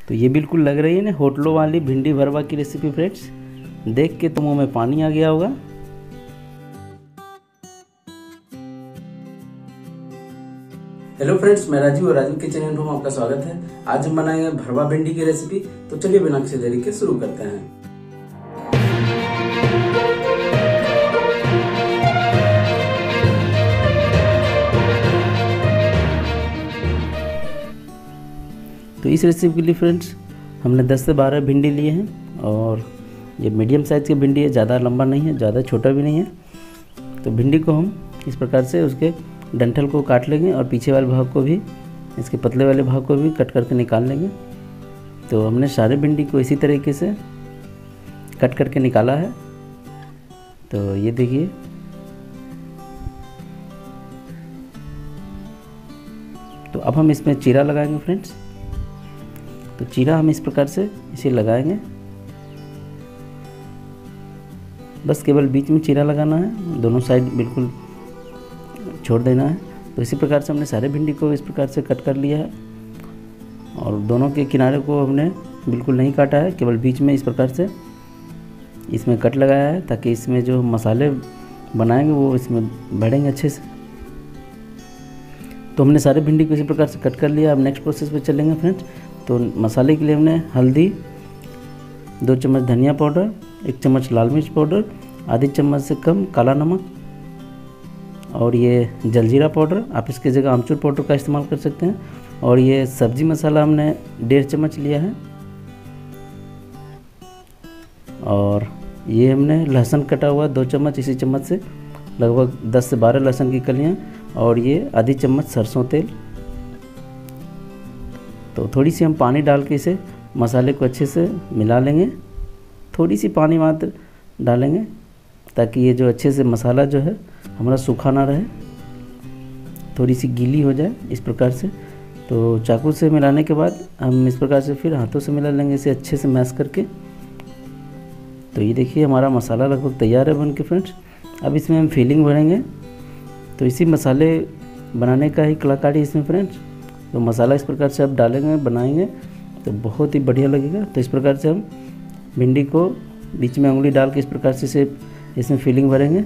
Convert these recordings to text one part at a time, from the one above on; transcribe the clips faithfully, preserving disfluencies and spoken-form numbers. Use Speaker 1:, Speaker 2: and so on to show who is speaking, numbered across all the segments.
Speaker 1: तो ये बिल्कुल लग रही है ना होटलों वाली भिंडी भरवा की रेसिपी फ्रेंड्स। देख के तो मुँह में पानी आ गया होगा। हेलो फ्रेंड्स, मैं राजीव और राजीव किचन एंड होम आपका स्वागत है। आज हम बनाएंगे भरवा भिंडी की रेसिपी। तो चलिए बिना किसी देरी के शुरू करते हैं। तो इस रेसिपी के लिए फ्रेंड्स हमने दस से बारह भिंडी लिए हैं और ये मीडियम साइज़ की भिंडी है, ज़्यादा लंबा नहीं है, ज़्यादा छोटा भी नहीं है। तो भिंडी को हम इस प्रकार से उसके डंठल को काट लेंगे और पीछे वाले भाग को भी, इसके पतले वाले भाग को भी कट करके निकाल लेंगे। तो हमने सारे भिंडी को इसी तरीके से कट करके निकाला है। तो ये देखिए, तो अब हम इसमें चीरा लगाएंगे फ्रेंड्स। तो चीरा हम इस प्रकार से इसे लगाएंगे, बस केवल बीच में चीरा लगाना है, दोनों साइड बिल्कुल छोड़ देना है। तो इसी प्रकार से हमने सारे भिंडी को इस प्रकार से कट कर लिया है और दोनों के किनारे को हमने बिल्कुल नहीं काटा है, केवल बीच में इस प्रकार से इसमें कट लगाया है ताकि इसमें जो मसाले बनाएंगे वो इसमें बढ़ेंगे अच्छे से। तो हमने सारे भिंडी को इसी प्रकार से कट कर लिया। अब नेक्स्ट प्रोसेस पे चलेंगे फ्रेंड्स। तो मसाले के लिए हमने हल्दी, दो चम्मच धनिया पाउडर, एक चम्मच लाल मिर्च पाउडर, आधी चम्मच से कम काला नमक और ये जलजीरा पाउडर, आप इसकी जगह आमचूर पाउडर का इस्तेमाल कर सकते हैं। और ये सब्जी मसाला हमने डेढ़ चम्मच लिया है। और ये हमने लहसुन कटा हुआ दो चम्मच, इसी चम्मच से लगभग दस से बारह लहसुन की कलियाँ और ये आधी चम्मच सरसों तेल। तो थोड़ी सी हम पानी डाल के इसे मसाले को अच्छे से मिला लेंगे। थोड़ी सी पानी मात्र डालेंगे ताकि ये जो अच्छे से मसाला जो है हमारा सूखा ना रहे, थोड़ी सी गीली हो जाए इस प्रकार से। तो चाकू से मिलाने के बाद हम इस प्रकार से फिर हाथों से मिला लेंगे इसे अच्छे से मैश करके। तो ये देखिए हमारा मसाला लगभग तैयार है बन के फ्रेंड्स। अब इसमें हम फीलिंग भरेंगे। तो इसी मसाले बनाने का ही कलाकारी इसमें फ्रेंड्स। तो मसाला इस प्रकार से आप डालेंगे, बनाएंगे तो बहुत ही बढ़िया लगेगा। तो इस प्रकार से हम भिंडी को बीच में उंगली डाल के इस प्रकार से इसे इसमें फीलिंग भरेंगे।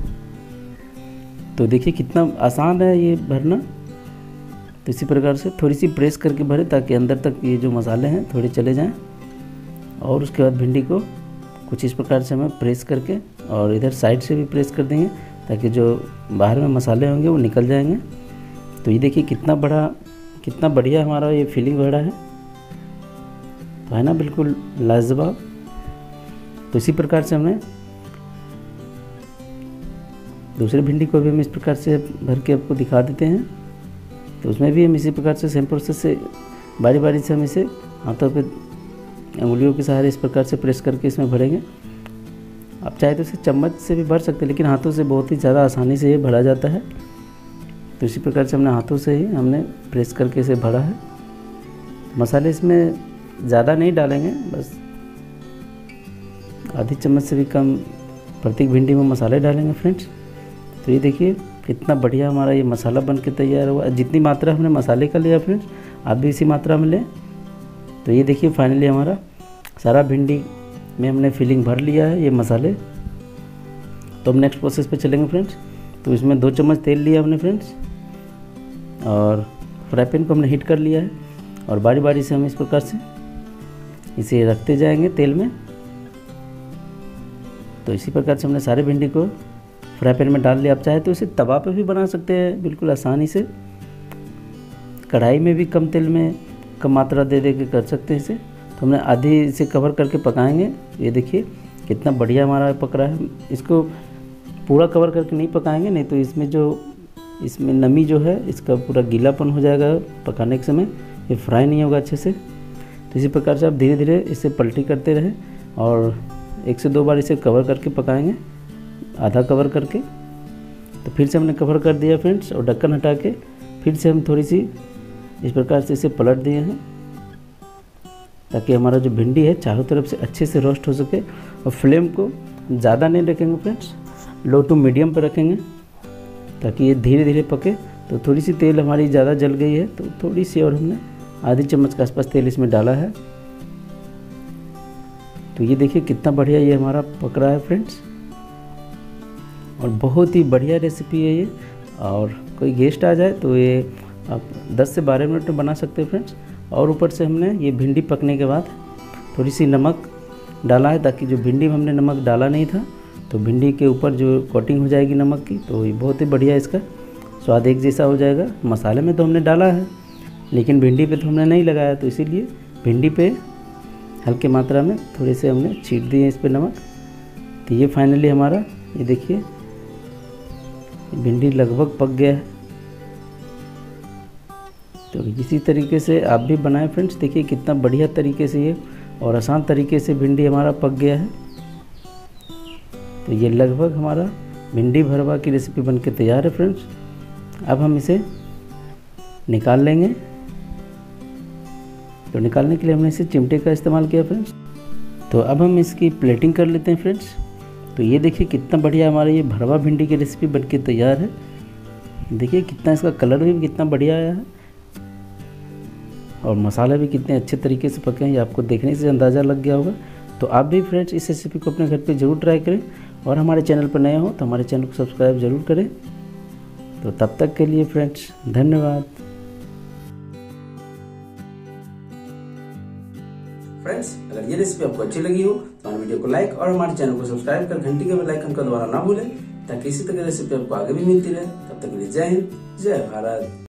Speaker 1: तो देखिए कितना आसान है ये भरना। तो इसी प्रकार से थोड़ी सी प्रेस करके भरें ताकि अंदर तक ये जो मसाले हैं थोड़े चले जाएं। और उसके बाद भिंडी को कुछ इस प्रकार से हमें प्रेस करके और इधर साइड से भी प्रेस कर देंगे ताकि जो बाहर में मसाले होंगे वो निकल जाएंगे। तो ये देखिए कितना बड़ा कितना बढ़िया हमारा ये फीलिंग भरा है, तो है ना, बिल्कुल लाजवाब। तो इसी प्रकार से हमने दूसरे भिंडी को भी हम इस प्रकार से भर के आपको दिखा देते हैं। तो उसमें भी हम इसी प्रकार से सेम प्रोसेस से बारी बारी से हम इसे हाथों पे उंगलियों के सहारे इस प्रकार से प्रेस करके इसमें भरेंगे। आप चाहे तो इसे चम्मच से भी भर सकते हैं, लेकिन हाथों से बहुत ही ज़्यादा आसानी से ये भरा जाता है। तो इसी प्रकार से हमने हाथों से ही हमने प्रेस करके इसे भरा है। मसाले इसमें ज़्यादा नहीं डालेंगे, बस आधी चम्मच से भी कम प्रत्येक भिंडी में मसाले डालेंगे फ्रेंड्स। तो ये देखिए कितना बढ़िया हमारा ये मसाला बन के तैयार हुआ। जितनी मात्रा हमने मसाले का लिया फ्रेंड्स, आप भी इसी मात्रा में लें। तो ये देखिए फाइनली हमारा सारा भिंडी में हमने फिलिंग भर लिया है ये मसाले। तो हम नेक्स्ट प्रोसेस पे चलेंगे फ्रेंड्स। तो इसमें दो चम्मच तेल लिया हमने फ्रेंड्स और फ्राई पैन को हमने हीट कर लिया है और बारी बारी से हम इस प्रकार से इसे रखते जाएंगे तेल में। तो इसी प्रकार से हमने सारे भिंडी को फ्राई पैन में डाल लिया। आप चाहे तो इसे तवा पे भी बना सकते हैं बिल्कुल आसानी से। कढ़ाई में भी कम तेल में कम मात्रा दे दे के कर सकते हैं इसे। तो हमने आधी इसे कवर करके पकाएंगे। ये देखिए कितना बढ़िया हमारा पक रहा है। इसको पूरा कवर करके नहीं पकाएंगे, नहीं तो इसमें जो इसमें नमी जो है इसका पूरा गीलापन हो जाएगा पकाने के समय, ये फ्राई नहीं होगा अच्छे से। तो इसी प्रकार से आप धीरे धीरे इसे पलटी करते रहें और एक से दो बार इसे कवर करके पकाएंगे, आधा कवर करके। तो फिर से हमने कवर कर दिया फ्रेंड्स और ढक्कन हटा के फिर से हम थोड़ी सी इस प्रकार से इसे पलट दिए हैं ताकि हमारा जो भिंडी है चारों तरफ से अच्छे से रोस्ट हो सके। और फ्लेम को ज़्यादा नहीं रखेंगे फ्रेंड्स, लो टू मीडियम पर रखेंगे ताकि ये धीरे धीरे पके। तो थोड़ी सी तेल हमारी ज़्यादा जल गई है तो थोड़ी सी और हमने आधी चम्मच के आसपास तेल इसमें डाला है। तो ये देखिए कितना बढ़िया ये हमारा पक रहा है फ्रेंड्स, और बहुत ही बढ़िया रेसिपी है ये। और कोई गेस्ट आ जाए तो ये आप दस से बारह मिनट में बना सकते हैं फ्रेंड्स। और ऊपर से हमने ये भिंडी पकने के बाद थोड़ी सी नमक डाला है, ताकि जो भिंडी में हमने नमक डाला नहीं था तो भिंडी के ऊपर जो कोटिंग हो जाएगी नमक की, तो ये बहुत ही बढ़िया इसका स्वाद एक जैसा हो जाएगा। मसाले में तो हमने डाला है लेकिन भिंडी पे तो हमने नहीं लगाया, तो इसीलिए भिंडी पे हल्के मात्रा में थोड़े से हमने छीट दिए इस पर नमक। तो ये फाइनली हमारा ये देखिए भिंडी लगभग पक गया है। तो इसी तरीके से आप भी बनाएं फ्रेंड्स। देखिए कितना बढ़िया तरीके से ये और आसान तरीके से भिंडी हमारा पक गया है। तो ये लगभग हमारा भिंडी भरवा की रेसिपी बनके तैयार है फ्रेंड्स। अब हम इसे निकाल लेंगे। तो निकालने के लिए हमने इसे चिमटे का इस्तेमाल किया फ्रेंड्स। तो अब हम इसकी प्लेटिंग कर लेते हैं फ्रेंड्स। तो ये देखिए कितना बढ़िया हमारा ये भरवा भिंडी की रेसिपी बनके तैयार है। देखिए कितना इसका कलर भी कितना बढ़िया आया है और मसाला भी कितने अच्छे तरीके से पके हैं, ये आपको देखने से अंदाज़ा लग गया होगा। तो आप भी फ्रेंड्स इस रेसिपी को अपने घर पे ज़रूर ट्राई करें, और हमारे चैनल पर नए हो तो हमारे चैनल को सब्सक्राइब ज़रूर करें। तो तब तक के लिए फ्रेंड्स धन्यवाद।
Speaker 2: फ्रेंड्स, अगर ये रेसिपी आपको अच्छी लगी हो तो हमारे वीडियो को लाइक और हमारे चैनल को सब्सक्राइब कर घंटी के बेल आइकन को दबाना ना भूलें, ताकि इसी तरह की रेसिपी आपको आगे भी मिलती रहे। तब तक के लिए जय हिंद, जय भारत।